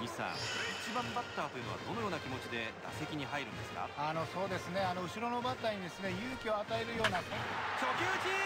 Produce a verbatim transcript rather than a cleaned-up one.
西さん、一番バッターというのはどのような気持ちで打席に入るんですか？ あのそうですね、あの後ろのバッターにですね勇気を与えるような。 初球打ち